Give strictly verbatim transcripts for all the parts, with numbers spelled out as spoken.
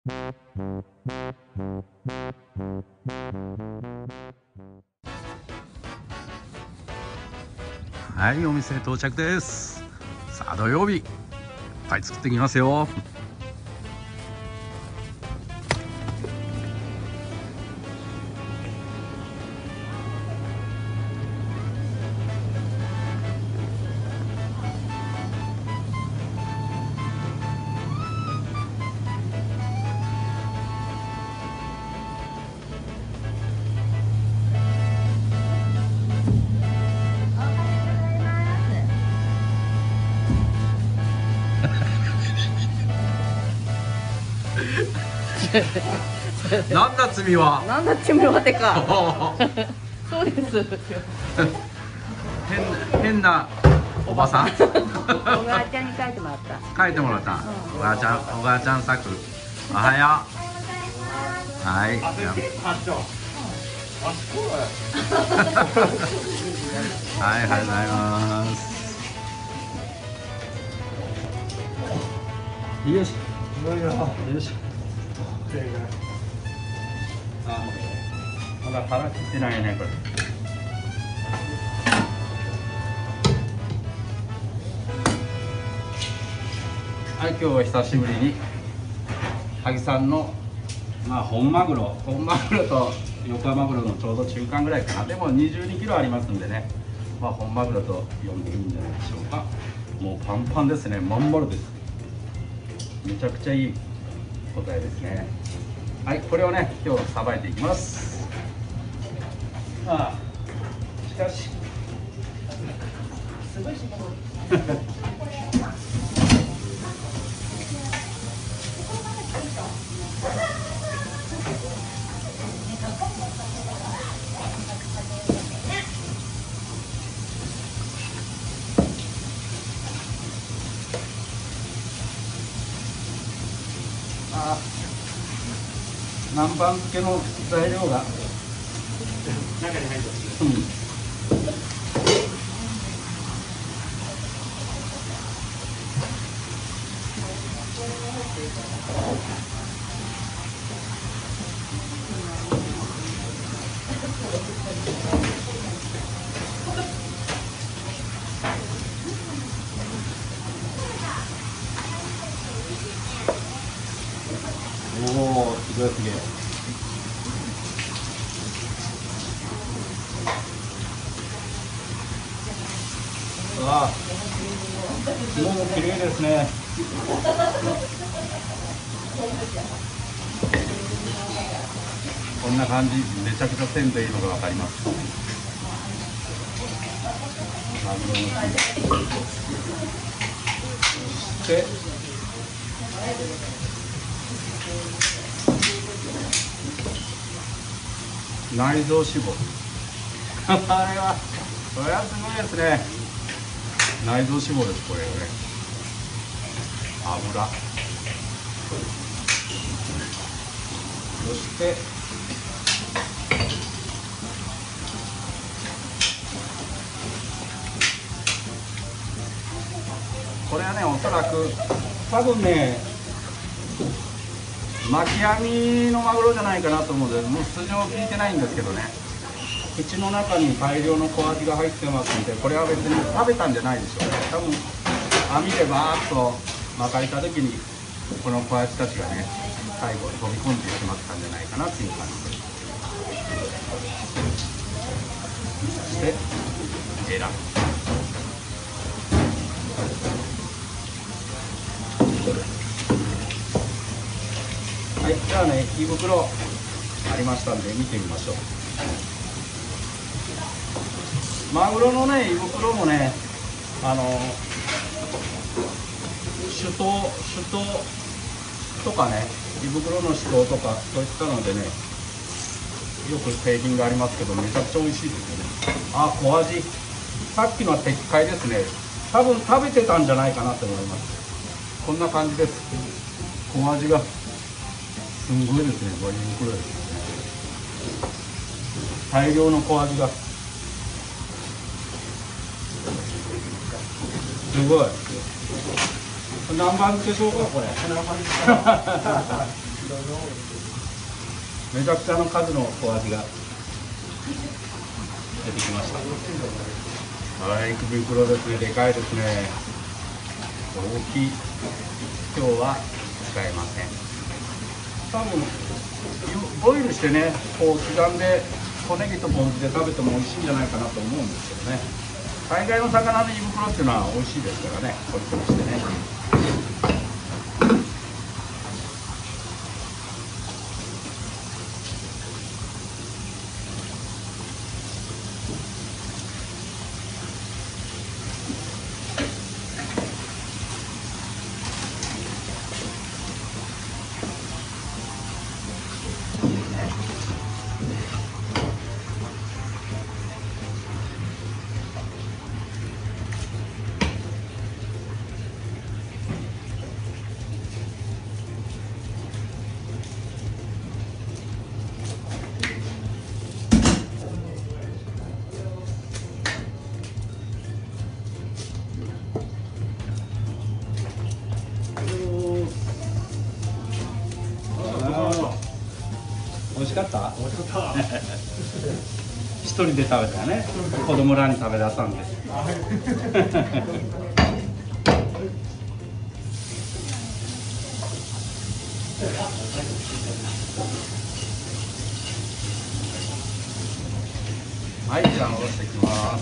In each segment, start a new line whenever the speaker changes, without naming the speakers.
はい、お店到着です。さあ土曜日いっぱい作ってきますよ。なんだ罪は。
なんだ罪はてか。そうです。
変変なおばさん。
おばあちゃんに書いてもらった。
書いてもらった。おばあちゃん、おばあちゃん作。おはよう。はい。はい、ありがとうございます。よし。よし。あ、まだ腹切ってないねこれ。はい、今日は久しぶりに萩さんのまあ本マグロ、本マグロと横マグロのちょうど中間ぐらいかな。でもにじゅうにキロありますんでね、まあ本マグロと呼んでいいんじゃないでしょうか。もうパンパンですね、まん丸です。めちゃくちゃいい答えですね。はい、これをね今日さばいていきます。ああ、しかしすごいああ、南蛮漬けの材料が中に入ってます。うん。おお、すごいすげえ。ああ、もう綺麗ですね。こんな感じ、めちゃくちゃ鮮度いいのがわかります。マグロのそして内臓脂肪。あれは、これはすごいですね。内臓脂肪です、これね。油。そしてこれはね、おそらく多分ね巻き網のマグロじゃないかなと思うので、もう素性聞いてないんですけどね、口の中に大量の小味が入ってますんで、これは別に食べたんじゃないでしょうね。多分網でバーッと巻かれた時にこの小味たちがね最後飛び込んでしまったんじゃないかなっていう感じです。そしてエラ。はい、じゃあね、胃袋ありましたんで見てみましょう。マグロのね、胃袋もね、あの酒盗酒盗とかね、胃袋の酒盗とかそういったのでね、よく製品がありますけど、めちゃくちゃ美味しいですよね。あ、小味。さっきのは撤回ですね。多分食べてたんじゃないかなと思います。こんな感じです。小味がすんごいですね。これ胃袋ですね。大量の小味がすごい。南蛮漬けしようかこれ。 めちゃくちゃの数の小アジが出てきました。はい、首袋ですね。でかいですね。大きい。今日は使えません。多分ボイルしてね、こう刻んで小ネギとポン酢で食べても美味しいんじゃないかなと思うんですけどね。大概の魚の胃袋っていうのは美味しいですからね、こういうふうにしてね。美味しかった？美味しかった。一人で食べたね。子供らに食べ出さんで。はい、じゃあ戻していきます。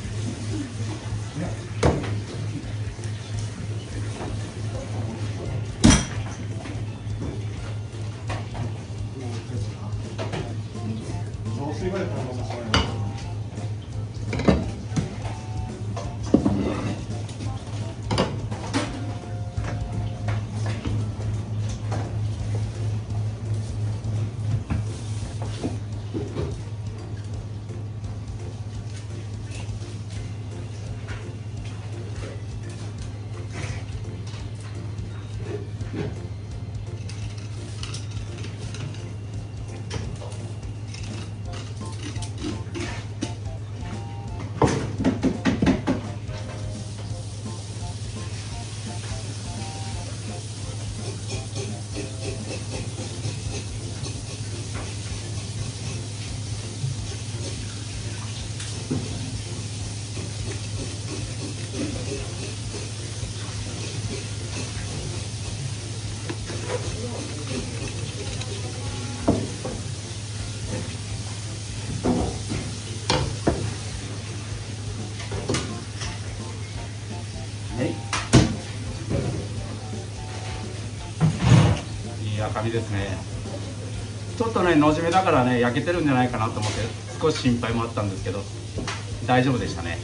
いい赤身ですね。ちょっとね、のじめだからね、焼けてるんじゃないかなと思って少し心配もあったんですけど大丈夫でしたね。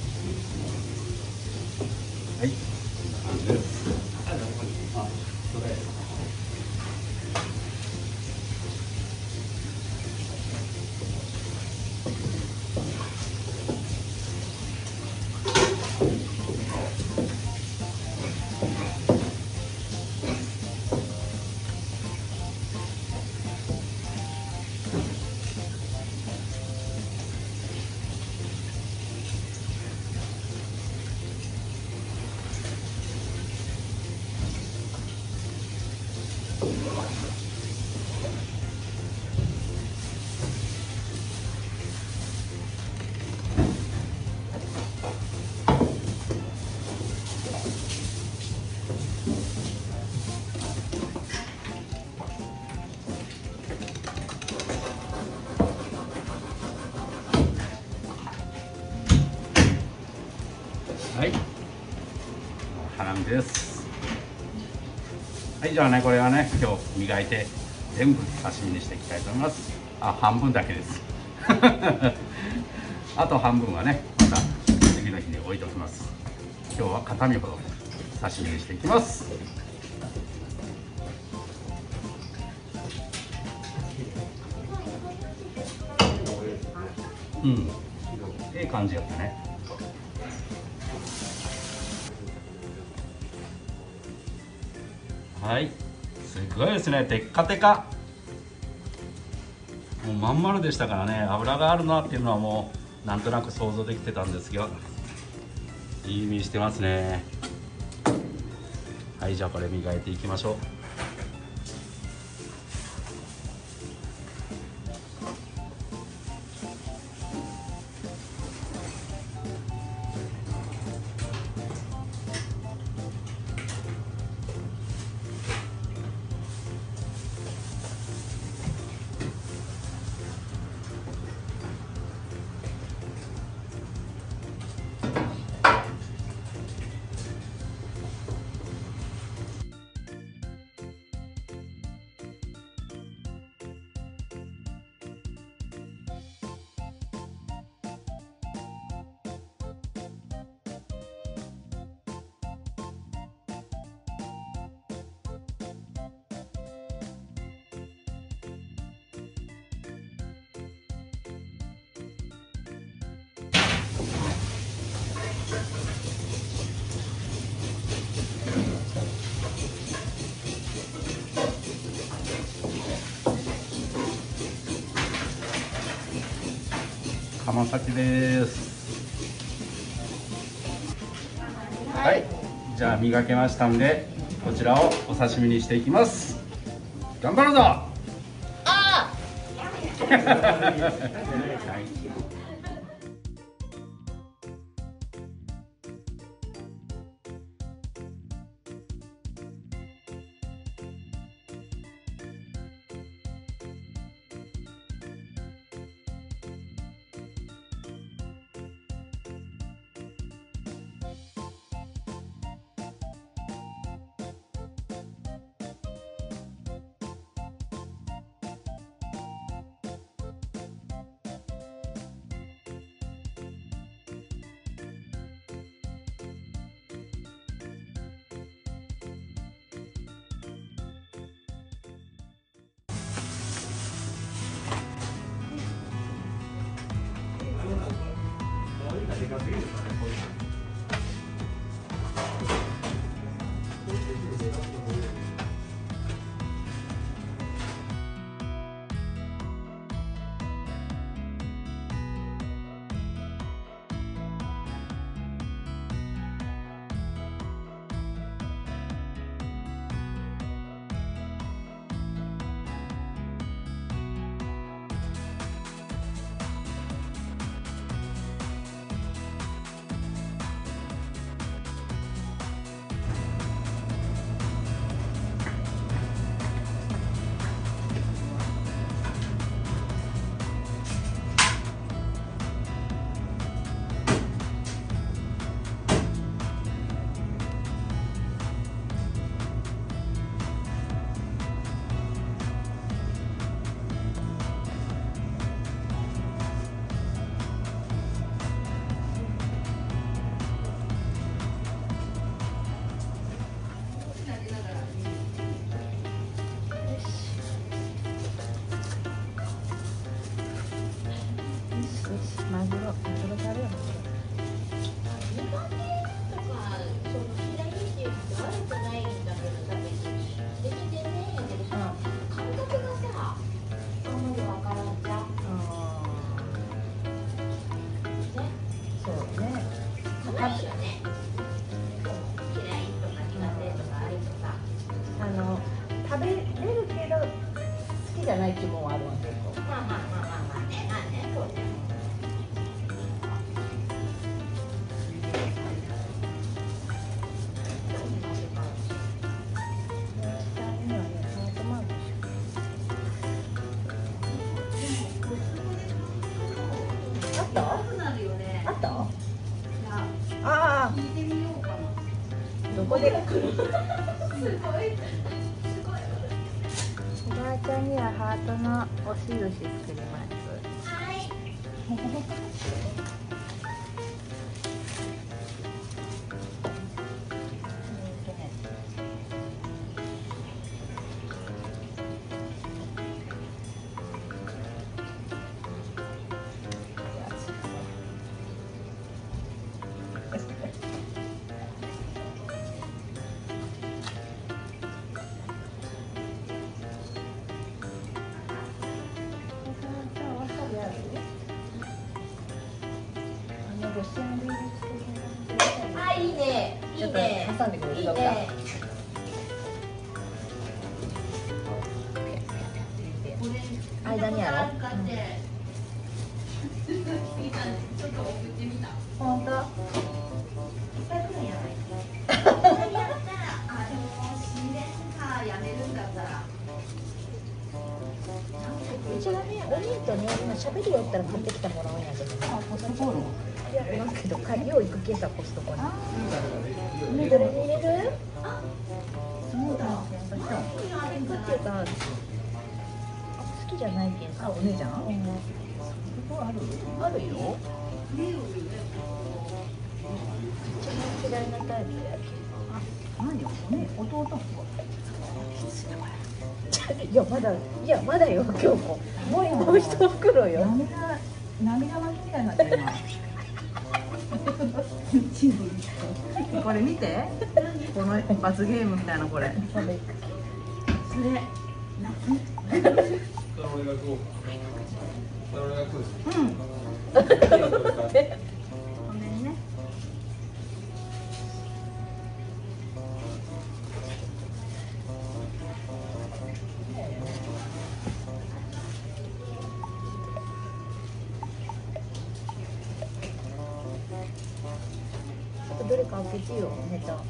はい、はい、ハラミです。はい、じゃあね、これはね、今日磨いて全部刺身にしていきたいと思います。あ、半分だけですあと半分はね、また次の日に置いておきます。今日は片身ほど刺身にしていきます。うん、ええ感じやったね。はい、すごいですね、テッカテカ。もうまん丸でしたからね、油があるなっていうのはもうなんとなく想像できてたんですけど、いい身してますね。はい、じゃあこれ磨いていきましょう。 浜崎です。はい、じゃあ磨けましたんで、こちらをお刺身にしていきます。頑張るぞ。ああ。
マグロ、マグロ食べよう。あの食べれるけど好きじゃない気分はあるわけよ。まあまあまあまあまあね、まあね、そうね。あった？あった？ああ。聞いてみようかな。どこで？すごい。おばあちゃんにはハートのお印作ります。はい。あ、いいね。いいね。挟んでくれる。いいね。間にやろ。ちょっと送ってみた。本当。うちがね、お兄とね、今喋りよったら買ってきたもらうんやけどね。あ、コストコール。いや、なんけど、か、よう行くけさ、コストコに。どれに入れる？あ、そうだ。行くっていうか、好きじゃないけんさ。あ、お姉ちゃん？ある？あるよ。一番嫌いなタイプやけど。あ、何よ、ね、弟。いや、まだ、いや、まだよ、今日も。もう、もう一袋よ。涙、涙巻きみたいになってるな。これ見て。この罰ゲームみたいな、これ。それ。
れがこう。これがこうです。
うん。ごめんね。どれか開けてよ、ネタ。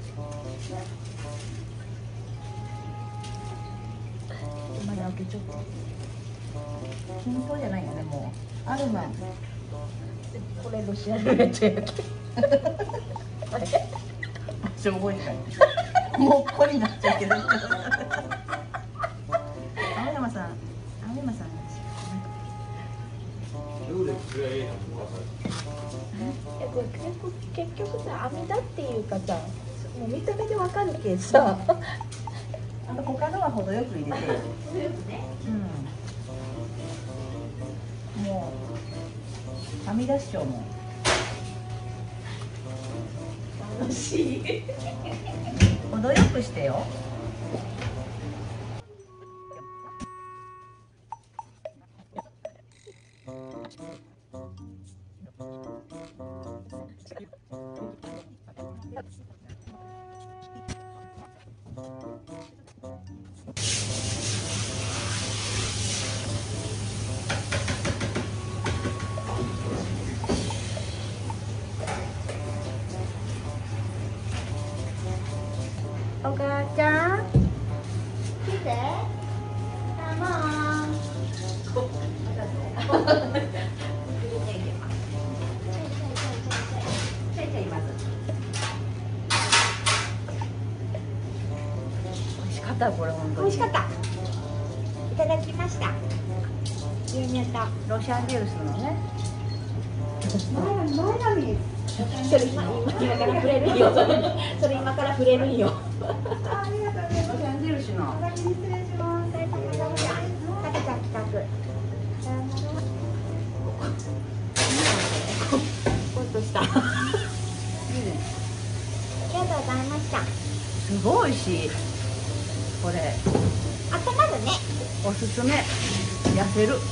まだ開けちゃった。均等じゃないよね、もう。アルマン。これロシアルレッドやっけ。あれ。私覚えてない。もうこれになっちゃうけど。青山さん、青山さん。え、これ結局、結局さ、網だっていうかさ、もう見た目でわかるけどさ。あと他のは程よく入れて。程よくね。うん。もう。はみ出しちゃうもん。楽しい。程よくしてよ。お母ちゃん、来て。カモン。美味しかった、これ本当に。美味しかった。いただきました。牛乳とロシアンジュースのね。前髪。それ今今から触れるよ。それ今から触れるよ。ありがとうございます。ロシアン印の。お先に失礼します。たけちゃん帰宅。コントした。ありがとうございました。すごい美味しい。これ。温まるね。おすすめ。痩せる。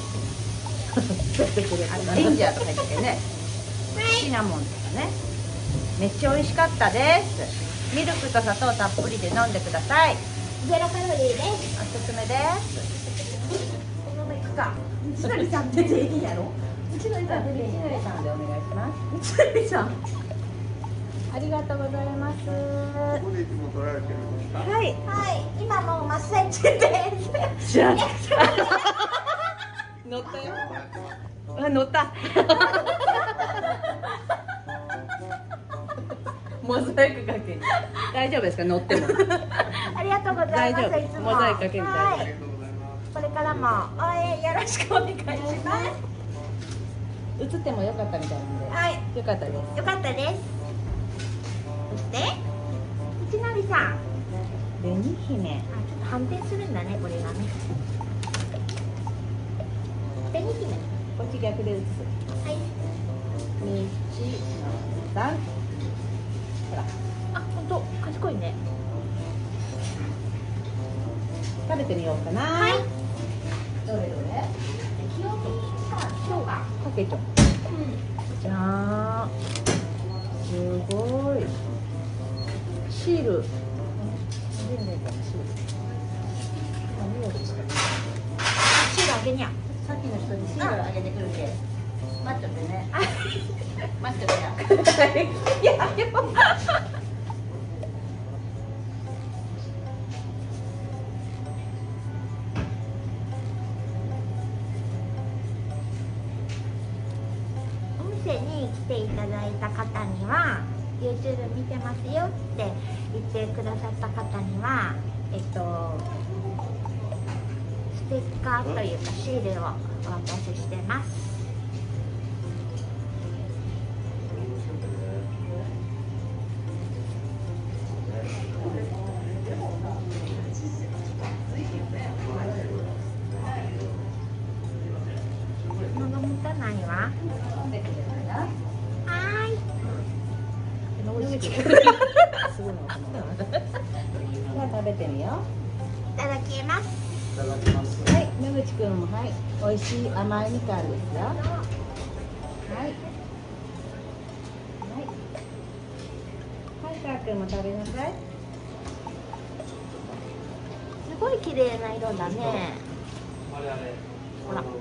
あ、デンジャーとか言ってね。シナモンとかね。めっちゃ美味しかったです。ミルクと砂糖たっぷりで飲んでください。ゼロカロリーです。おすすめです。このまま行くか。みつのりさんって全員やろ。みつのりさん、みつのりさんでお願いします。みつのりさん。ありがとうございます。ここでいつも撮られてるんですか。はい、はい、今もう真っ最中です。じゃあ。乗ったよ。あ、乗った。モザイクかけに。大丈夫ですか、乗っても。ありがとうございます。いつもモザイクかけに大丈夫。これからも応援よろしくお願いします。映ってもよかったみたいなんで。はい。よかったです。よかったです。そして、一成さん。紅姫。あ、ちょっと反転するんだね、これがね。紅姫。こっち逆で映す。はい。に、さん。ほら。あ、本当、賢いね。食べてみようかな。はい。どれどれ。塩と塩がかけちゃう。うん。じゃあ。すごい。シール。シール。シールあげにゃ。さっきの人にシールあげてくるけ。待っとってね。待っとってや。いや、でも。お店に来ていただいた方には YouTube 見てますよって言ってくださった方には、えっとステッカーというかシールをお渡ししてます。食べてみよう。いただきます。いただきます。はい、飲野口くんもはい、美味しい甘いみかんですよ。はい。はい。はい、かーくんも食べなさい。すごい綺麗な色だね。ほら。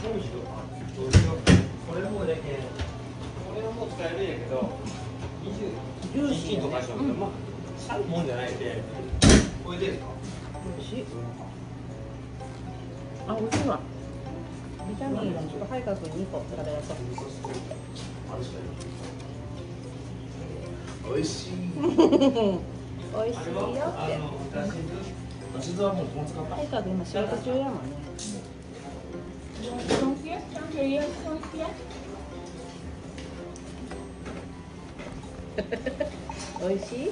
これもだけ、これはもう使えるんやけど、ジューシーとかしようけど、まあ、サルモンじゃないんで、これでですか？
美味しい。あ、美味しいわ。ビタミンがちょっと早くにこ食べなさい。
美味しい。
美味しいよって。
地図はもうこの使った。
早く今仕事中やもんね。美味しい？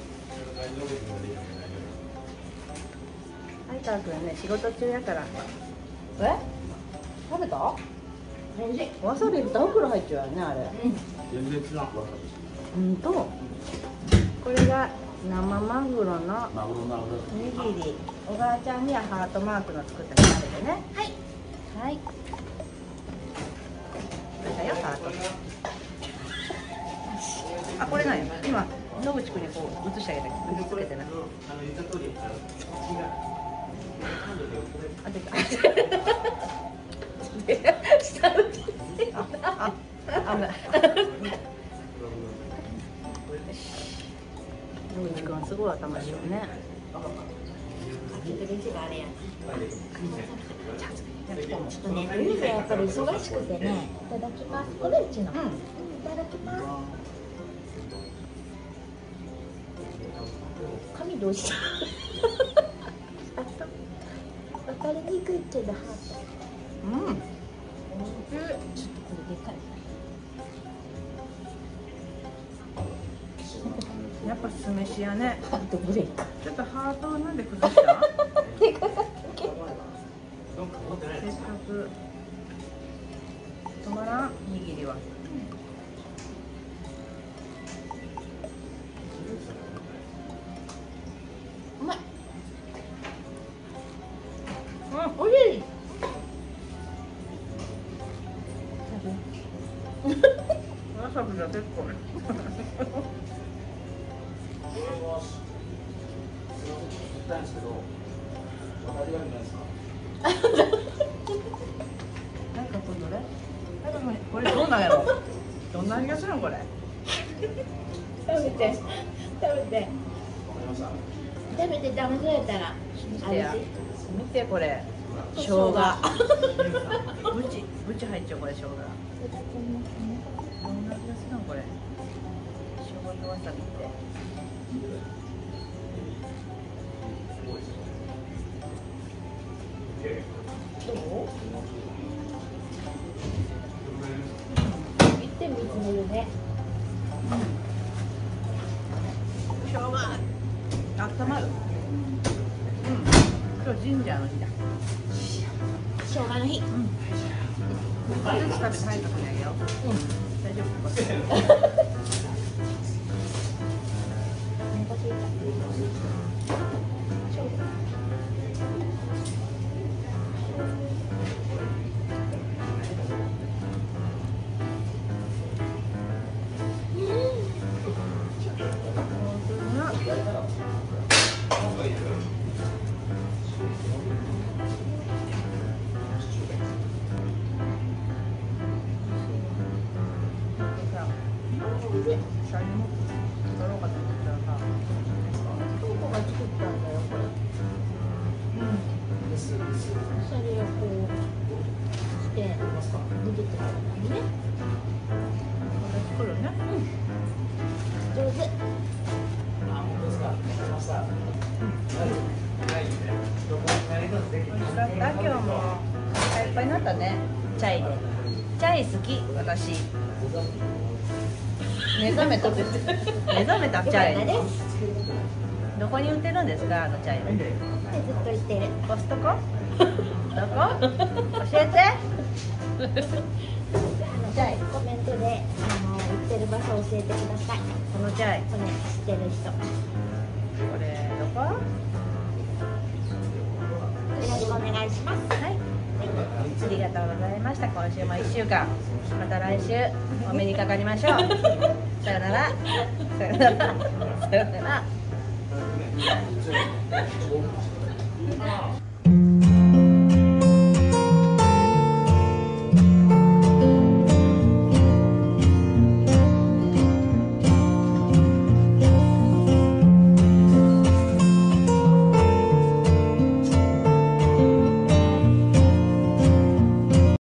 はい、かーくんね、仕事中やから。え？食べた？わさびふた袋入っちゃうよね、あれ。
全然違う。
うんと。これが生マグロの
マグロなるほど。
おにぎり。おばあちゃんにはハートマークの作ったキャベでね。はい。はい。だよ、ハート。あ、これなんや。今野口くんにこう映してあげたけど、つけてない。あ、出た。下打ち。あ、あ、危ない。野口くんすごい頭いいよね。
ちょっとね、冬がやっぱり忙しくてね、いただきます。これうちの。うん、いただきます。髪どうした？わかりにくいけど、ハート。
うん。
ちょっとこれでかい。
やっぱ酢飯やね。
ハートブレイク。
ちょっとハートをなんで崩した？せっかく止まらん握りは。
うまい。
うん、
おいしい。
わさびが結構。
なんですけど、わかりがないですか？
なんかこれどれ？これどうなんやろ？どんな味がするのこれ？
食べて、食べて、
わかりました。
食べてダメそうやったら。
見てや。見てこれ。生姜。ブチ、ブチ入っちゃうこれ生姜。どんな味がするのこれ？生姜とわさびって。
どう？いってんみつめるね。
生姜。あったまる。うん。今日ジンジャーの日だ。
生姜の日。
うん。ずつ食べて入ったくないよ。
うん。
大丈夫。
お腹空いた。
シャリも取ろうかと思ったらさ、
トウコが作ったんだよ、これ。
です。
シャリをこうして、握ってたのにね。
また作るね。
上手。
あ、本当ですか。わかりました。はい。ないんで。どこに何かできます
だった今日もいっぱいになったね。チャイで。チャイ好き私。目覚めた目覚めたチャイ。どこに売ってるんですかあのチャイは。
ずっと言ってる。
コストコ？どこ？教えて。
あのじゃあコメントであの売ってる場所教えてください。
このチャイ。
これ知ってる人。
これどこ？
よろしくお願いします。
はい。 ありがとうございました。今週もいっしゅうかん、また来週お目にかかりましょう。さよなら。さよなら。さよなら。